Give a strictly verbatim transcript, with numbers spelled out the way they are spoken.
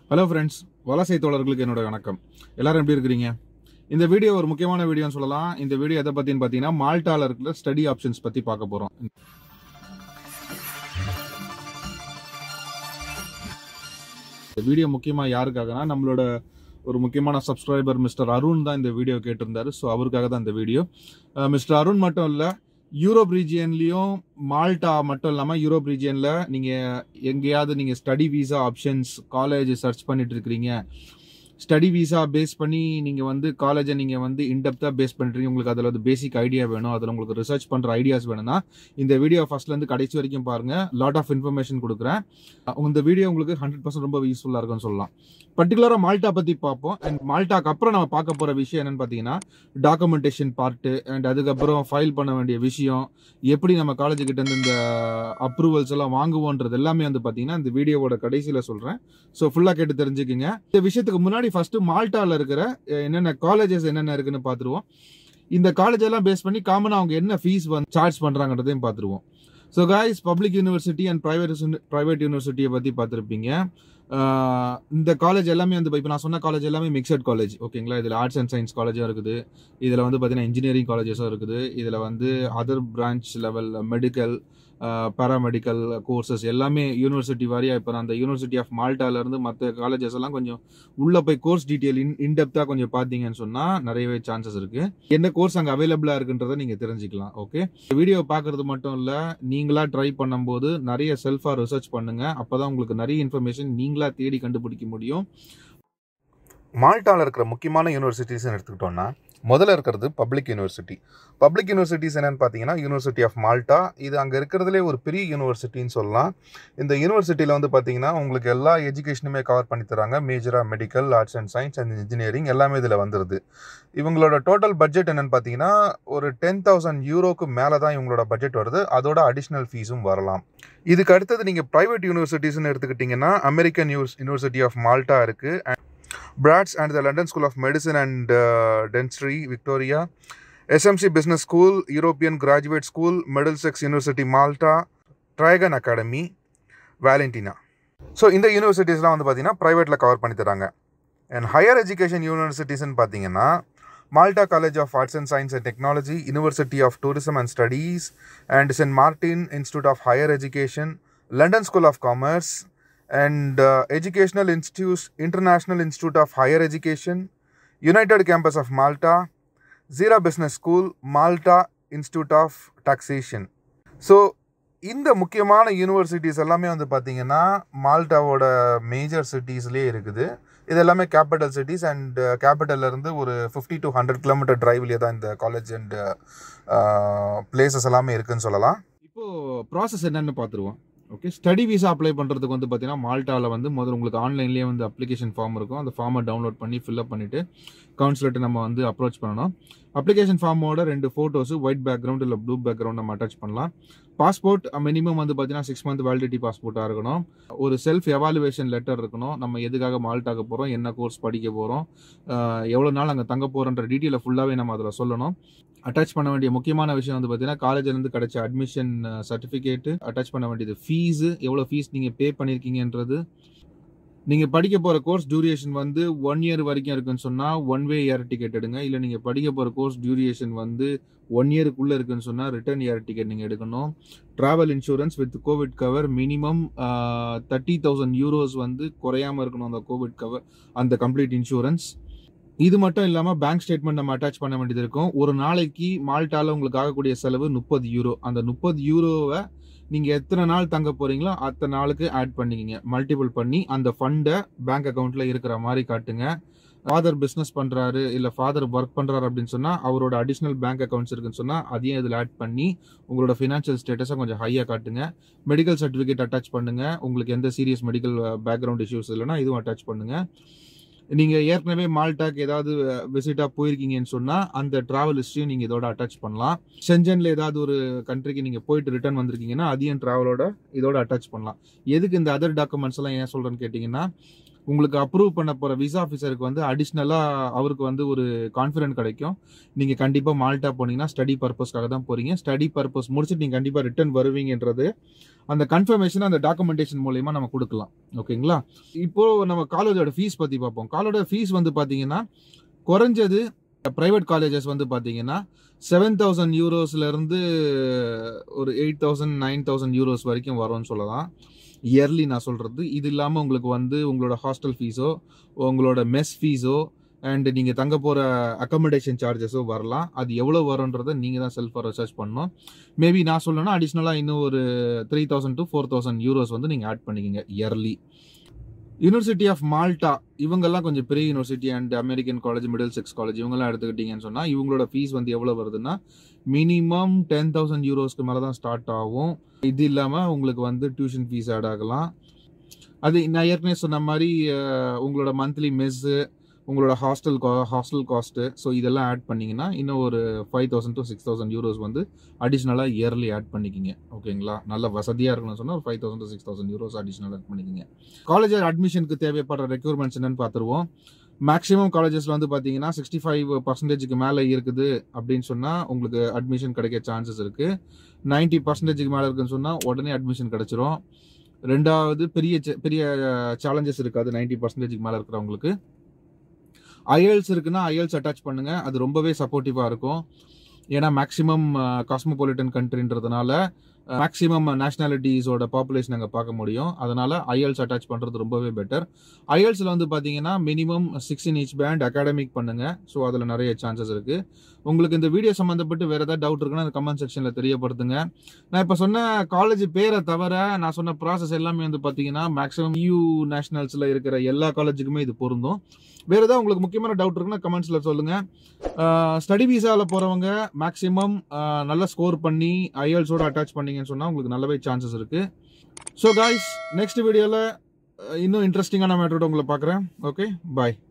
Hello friends, வலசை தோழர்களுக்கு என்னோட வணக்கம். எல்லாரும் எப்படி இருக்கிறீங்க? இந்த வீடியோ ஒரு முக்கியமான வீடியோன்னு சொல்லலாம். இந்த வீடியோ எதை பற்றின்னு பார்த்தீங்கன்னா, மால்டாவில் இருக்கிற ஸ்டடி ஆப்ஷன்ஸ் பற்றி பார்க்க போகிறோம். இந்த வீடியோ முக்கியமாக யாருக்காகனா, நம்மளோட ஒரு முக்கியமான சப்ஸ்கிரைபர் மிஸ்டர் அருண் தான் இந்த வீடியோ கேட்டிருந்தாரு. ஸோ அவருக்காக தான் இந்த வீடியோ. மிஸ்டர் அருண் மட்டும் இல்லை, யூரோப் ரீஜியன்லேயும் மால்டா மட்டும் இல்லாமல் யூரோப் ரீஜியனில் நீங்கள் எங்கேயாவது நீங்கள் study visa options college search பண்ணிட்டு இருக்கிறீங்க, ஸ்டடி விசா பேஸ் பண்ணி நீங்கள் வந்து காலேஜை நீங்கள் வந்து இன்டெப்த்தாக பேஸ் பண்ணுறீங்க, உங்களுக்கு அதில் வந்து பேசிக் ஐடியா வேணும், அதில் உங்களுக்கு ரிசர்ச் பண்ணுற ஐடியாஸ் வேணும்னா இந்த வீடியோ ஃபர்ஸ்ட்லேருந்து கடைசி வரைக்கும் பாருங்கள். லாட் ஆஃப் இன்ஃபர்மேஷன் கொடுக்குறேன். இந்த வீடியோ உங்களுக்கு ஹண்ட்ரட் பர்சன்ட் ரொம்ப யூஸ்ஃபுல்லாக இருக்கும்னு சொல்லலாம். பர்டிகுலராக மால்டா பற்றி பார்ப்போம். அண்ட் மால்டாக்கு அப்புறம் நம்ம பார்க்க போகிற விஷயம் என்னென்னு பார்த்தீங்கன்னா, டாக்குமெண்டேஷன் பார்ட்டு அண்ட் அதுக்கப்புறம் ஃபைல் பண்ண வேண்டிய விஷயம், எப்படி நம்ம காலேஜுக்கிட்ட இருந்து இந்த அப்ரூவல்ஸ் எல்லாம் வாங்குவோன்றது எல்லாமே வந்து பார்த்தீங்கன்னா இந்த வீடியோவோட கடைசியில் சொல்கிறேன். ஸோ ஃபுல்லாக கேட்டு தெரிஞ்சுக்கிங்க. இந்த விஷயத்துக்கு முன்னாடி ஃபர்ஸ்ட் மால்டாவில் இருக்கிற என்னென்ன காலேஜஸ் என்னென்ன இருக்குன்னு பார்த்துருவோம். இந்த காலேஜ் எல்லாம் பேஸ் பண்ணி காமனாக அவங்க என்ன ஃபீஸ் வந்து சார்ஜ் பண்ணுறாங்கன்றதையும் பார்த்துருவோம். So guys, public university and private private யூனிவர்சிட்டியை பற்றி பார்த்துருப்பீங்க. இந்த காலேஜ் எல்லாமே வந்து இப்போ நான் சொன்ன காலேஜ் எல்லாமே மிக்சட் காலேஜ், ஓகேங்களா? இதில் ஆர்ட்ஸ் அண்ட் சயின்ஸ் காலேஜும் இருக்குது, இதில் வந்து பார்த்தீங்கன்னா இன்ஜினியரிங் காலேஜஸும் இருக்குது, இதில் வந்து other branch level medical paramedical courses எல்லாமே யூனிவர்சிட்டி வாரியாக. இப்போ நான் அந்த யூனிவர்சிட்டி ஆஃப் மால்டாலேருந்து மற்ற காலேஜஸ் எல்லாம் கொஞ்சம் உள்ளே போய் கோர்ஸ் டீட்டெயில் இன் இன்டெப்த்தாக கொஞ்சம் பார்த்தீங்கன்னு சொன்னால் நிறையவே சான்சஸ் இருக்குது. என்ன கோர்ஸ் அங்கே அவைலபிளாக இருக்குன்றதை நீங்கள் தெரிஞ்சுக்கலாம். ஓகே, வீடியோ பார்க்குறது மட்டும் இல்லை, நீங்களாக ட்ரை பண்ணும்போது நிறைய செல்ஃபாக ரிசர்ச் பண்ணுங்கள். அப்போ தான் உங்களுக்கு நிறைய இன்ஃபர்மேஷன் நீங்களாக தேடி கண்டுபிடிக்க முடியும். மால்டாவில் இருக்கிற முக்கியமான யூனிவர்சிட்டிஸ்ன்னு எடுத்துக்கிட்டோம்னா, முதல்ல இருக்கிறது பப்ளிக் யூனிவர்சிட்டி. பப்ளிக் யூனிவர்சிட்டிஸ் என்னென்னு பார்த்தீங்கன்னா, யூனிவர்சிட்டி ஆஃப் மால்டா. இது அங்கே இருக்கிறதுலே ஒரு பெரிய யூனிவர்சிட்டின்னு சொல்லலாம். இந்த யூனிவர்சிட்டியில் வந்து பார்த்தீங்கன்னா உங்களுக்கு எல்லா எஜுகேஷனுமே கவர் பண்ணி தராங்க. மேஜராக medical, arts and science and engineering எல்லாமே இதில் வந்துடுது. இவங்களோட டோட்டல் பட்ஜெட் என்னென்னு பார்த்தீங்கன்னா, ஒரு டென் தௌசண்ட் யூரோக்கு மேலே தான் இவங்களோட பட்ஜெட் வருது. அதோட அடிஷ்னல் ஃபீஸும் வரலாம். இதுக்கு அடுத்தது நீங்கள் ப்ரைவேட் யூனிவர்சிட்டிஸ்ன்னு எடுத்துக்கிட்டிங்கன்னா, American US university of Malta இருக்குது, Brads and the London School of Medicine and uh, Dentistry, Victoria, S M C Business School, European Graduate School, Middlesex University, Malta, Trigon Academy, Valentina. So இந்த யூனிவர்சிட்டிஸ்லாம் வந்து பார்த்தீங்கன்னா ப்ரைவேட்டில் cover பண்ணி தராங்க. And higher education யூனிவர்சிட்டிஸ்ன்னு பார்த்தீங்கன்னா, Malta college of arts and science and technology, university of tourism and studies and saint Martin institute of higher education, London school of commerce and uh, Educational Institute, International Institute of Higher Education, United Campus of Malta, Zira Business School, Malta Institute of Taxation. So இந்த முக்கியமான universities எல்லாமே வந்து பார்த்தீங்கன்னா மால்டாவோட major சிட்டிஸ்லேயே இருக்குது. இது எல்லாமே capital cities and கேபிட்டல்லேருந்து ஒரு ஃபிஃப்டி டு ஹண்ட்ரட் கிலோமீட்டர் டிரைவ்லேயே தான் இந்த காலேஜ் அண்ட் பிளேசஸ் எல்லாமே இருக்குதுன்னு சொல்லலாம். இப்போது ப்ராசஸ் என்னென்னு பார்த்துருவோம். ஓகே, ஸ்டடி விசா அப்ளை பண்ணுறதுக்கு வந்து பார்த்தீங்கன்னா மால்டாவில் வந்து முதல்ல உங்களுக்கு ஆன்லைன்லேயே வந்து அப்ளிகேஷன் ஃபார்ம் இருக்கும். அந்த ஃபார்மை டவுன்லோட் பண்ணி ஃபில்அப் பண்ணிவிட்டு கவுன்சிலர்ட்டு நம்ம வந்து அப்ரோச் பண்ணணும். அப்ளிகேஷன் ஃபார்மோட ரெண்டு ஃபோட்டோஸு, ஒயிட் பேக்ரவுண்ட் இல்லை ப்ளூ பேக்ரவுண்ட் நம்ம அட்டாச் பண்ணலாம். பாஸ்போர்ட் மினிமம் வந்து பார்த்தீங்கன்னா சிக்ஸ் மந்த் வேலிடிட்டி பாஸ்போர்ட்டாக இருக்கணும். ஒரு செல்ஃப் எவாலுவேஷன் லெட்டர் இருக்கணும். நம்ம எதுக்காக மால்டாக போகிறோம், என்ன கோர்ஸ் படிக்க போகிறோம், எவ்வளோ நாள் அங்கே தங்க போகிறோன்ற டீட்டெயிலை ஃபுல்லாகவே நம்ம அதில் சொல்லணும். அட்டாச் பண்ண வேண்டிய முக்கியமான விஷயம் வந்து பார்த்தீங்கன்னா, காலேஜ்லேருந்து கிடைச்ச அட்மிஷன் சர்டிஃபிகேட்டு, அட்டாச் பண்ண வேண்டியது ஃபீஸு, எவ்வளோ ஃபீஸ் நீங்கள் பே பண்ணியிருக்கீங்கன்றது, நீங்கள் படிக்க போகிற கோர்ஸ் டியூரேஷன் வந்து ஒன் இயர் வரைக்கும் இருக்குன்னு சொன்னால் ஒன் வே ஏர் டிக்கெட் எடுங்க. இல்லை நீங்கள் படிக்க போகிற கோர்ஸ் டியூரேஷன் வந்து ஒன் இயருக்குள்ளே இருக்குன்னு சொன்னால் ரிட்டர்ன் ஏர் டிக்கெட் நீங்கள் எடுக்கணும். Travel insurance with covid cover minimum thirty thousand euros வந்து குறையாமல் இருக்கணும் அந்த கோவிட் கவர், அந்த கம்ப்ளீட் இன்சூரன்ஸ். இது மட்டும் இல்லாமல் பேங்க் ஸ்டேட்மெண்ட் நம்ம அட்டாச் பண்ண வேண்டியது இருக்கும். ஒரு நாளைக்கு மால்டாவில் உங்களுக்கு ஆகக்கூடிய செலவு முப்பது யூரோ. அந்த முப்பது யூரோவை நீங்கள் எத்தனை நாள் தங்க போகிறீங்களோ அத்தனை நாளுக்கு ஆட் பண்ணிக்கிங்க, மல்டிபிள் பண்ணி அந்த ஃபண்டை பேங்க் அக்கௌண்ட்டில் இருக்கிற மாதிரி காட்டுங்க. ஃபாதர் பிஸ்னஸ் பண்ணுறாரு இல்லை ஃபாதர் ஒர்க் பண்ணுறாரு அப்படின்னு சொன்னால் அவரோட அடிஷ்னல் பேங்க் அக்கௌண்ட்ஸ் இருக்குன்னு சொன்னால் அதையும் இதில் ஆட் பண்ணி உங்களோட ஃபினான்ஷியல் ஸ்டேட்டஸை கொஞ்சம் ஹையாக காட்டுங்க. மெடிக்கல் சர்டிஃபிகேட் அட்டாச் பண்ணுங்கள். உங்களுக்கு எந்த சீரியஸ் மெடிக்கல் பேக்ரவுண்ட் இஷ்யூஸ் இல்லைன்னா இதுவும் அட்டாச் பண்ணுங்கள். நீங்கள் ஏற்கனவே மால்டாக்கு ஏதாவது விசிட்டாக போயிருக்கீங்கன்னு சொன்னால் அந்த ட்ராவல் ஹிஸ்ட்ரியும் நீங்கள் இதோட அட்டாச் பண்ணலாம். சென்ஜனில் ஏதாவது ஒரு கண்ட்ரிக்கு நீங்கள் போயிட்டு ரிட்டர்ன் வந்திருக்கீங்கன்னா அதையும் ட்ராவலோட இதோட அட்டாச் பண்ணலாம். எதுக்கு இந்த அதர் டாக்குமெண்ட்ஸ் எல்லாம் ஏன் சொல்கிறேன்னு கேட்டிங்கன்னா, உங்களுக்கு அப்ரூவ் பண்ண போகிற விசா ஆஃபீஸருக்கு வந்து அடிஷ்னலாக அவருக்கு வந்து ஒரு கான்ஃபிடென்ட் கிடைக்கும். நீங்கள் கண்டிப்பாக மால்டா போனீங்கன்னா ஸ்டடி பர்பஸ்க்காக தான் போகிறீங்க. ஸ்டடி பர்பஸ் முடிச்சுட்டு நீங்கள் கண்டிப்பாக ரிட்டர்ன் வருவீங்கன்றது அந்த கன்ஃபர்மேஷன் அந்த டாக்குமெண்டேஷன் மூலயமா நம்ம கொடுக்கலாம். ஓகேங்களா? இப்போது நம்ம காலேஜோட ஃபீஸ் பற்றி பார்ப்போம். காலேஜோட ஃபீஸ் வந்து பார்த்தீங்கன்னா குறைஞ்சது ப்ரைவேட் காலேஜஸ் வந்து பார்த்தீங்கன்னா செவன் தௌசண்ட் யூரோஸ்லேருந்து ஒரு eight thousand nine thousand euros வரைக்கும் வரும்னு சொல்லலாம் இயர்லி நான் சொல்கிறது. இது இல்லாமல் உங்களுக்கு வந்து உங்களோட ஹாஸ்டல் ஃபீஸோ உங்களோட மெஸ் ஃபீஸோ அண்ட் நீங்கள் தங்க போகிற அக்கமடேஷன் சார்ஜஸோ வரலாம். அது எவ்வளோ வரும்ன்றதை நீங்கள் தான் செல்ஃபாக ரிசர்ச் பண்ணணும். மேபி நான் சொல்லணும்னா அடிஷ்னலாக இன்னும் ஒரு three thousand to four thousand euros வந்து நீங்கள் ஆட் பண்ணிக்கிங்க இயர்லி. யூனிவர்சிட்டி ஆஃப் மால்டா இவங்கெல்லாம் கொஞ்சம் பெரிய university and American college, Middlesex college இவங்கெல்லாம் எடுத்துக்கிட்டிங்கன்னு சொன்னால் இவங்களோட ஃபீஸ் வந்து எவ்வளோ வருதுன்னா மினிமம் டென் தௌசண்ட் யூரோஸ்க்கு மேலே தான் ஸ்டார்ட் ஆகும். இது இல்லாமல் உங்களுக்கு வந்து டியூஷன் ஃபீஸ் ஆட் ஆகலாம். அது நான் ஏற்கனவே சொன்ன மாதிரி உங்களோட மந்த்லி மெஸ்ஸு, உங்களோட ஹாஸ்டல் கா ஹாஸ்டல் காஸ்ட்டு, ஸோ இதெல்லாம் ஆட் பண்ணிங்கன்னா இன்னும் ஒரு five thousand to six thousand euros வந்து அடிஷ்னலாக இயர்லி ஆட் பண்ணிக்கிங்க. ஓகேங்களா? நல்ல வசதியாக இருக்கணும்னு சொன்னால் ஒரு five thousand to six thousand euros அடிஷ்னலாக ஆட் பண்ணிக்கிங்க. காலேஜ் அட்மிஷனுக்கு தேவைப்படுற ரெக்யூர்மெண்ட்ஸ் என்னன்னு பார்த்துருவோம். மேக்ஸிமம் காலேஜஸில் வந்து பார்த்தீங்கன்னா சிக்ஸ்டி ஃபைவ் பர்சன்டேஜுக்கு மேலே இருக்குது அப்படின்னு சொன்னால் உங்களுக்கு அட்மிஷன் கிடைக்க சான்சஸ் இருக்குது. நைன்ட்டி பர்சன்டேஜுக்கு மேலே இருக்குன்னு சொன்னால் உடனே அட்மிஷன் கிடச்சிரும். ரெண்டாவது பெரிய பெரிய சேலஞ்சஸ் இருக்காது நைன்ட்டி பர்சன்டேஜுக்கு மேலே இருக்கிறவங்களுக்கு. ஐஎல்ஸ் இருக்குன்னா ஐஎல்ஸ் அட்டாச் பண்ணுங்க, அது ரொம்பவே சப்போர்ட்டிவாக இருக்கும். ஏன்னா மேக்ஸிமம் காஸ்மோபாலிட்டன் கண்ட்ரின்றதுனால மேக்ஸிமம் நேஷனாலிட்டிஸோட பாப்புலேஷன் அங்கே பார்க்க முடியும். அதனால் ஐஎல்ஸ் அட்டாச் பண்ணுறது ரொம்பவே பெட்டர். ஐஎல்ஸில் வந்து பார்த்தீங்கன்னா minimum sixteen inch band academic பண்ணுங்கள். ஸோ அதில் நிறைய சான்சஸ் இருக்குது. உங்களுக்கு இந்த வீடியோ சம்மந்தப்பட்டு வேறு ஏதாவது டவுட் இருக்குன்னா அந்த கமெண்ட் செக்ஷனில் தெரியப்படுத்துங்க. நான் இப்போ சொன்ன காலேஜ் பேரை தவிர நான் சொன்ன ப்ராசஸ் எல்லாமே வந்து பார்த்தீங்கன்னா மேக்ஸிமம் யூ நேஷனல்ஸில் இருக்கிற எல்லா காலேஜுக்குமே இது பொருந்தும். வேறு ஏதாவது உங்களுக்கு முக்கியமான டவுட் இருக்குன்னா கமெண்ட்ஸில் சொல்லுங்கள். ஸ்டடி விசாவில் போகிறவங்க மேக்ஸிமம் நல்ல ஸ்கோர் பண்ணி ஐஎல்ஸோட அட்டாச் பண்ணிங்கன்னு சொன்னால் உங்களுக்கு நல்லாவே சான்சஸ் இருக்குது. ஸோ காய்ஸ், நெக்ஸ்ட் வீடியோவில் இன்னும் இன்ட்ரெஸ்டிங்கான மேட்டரோட உங்களை பார்க்குறேன். ஓகே, பாய்.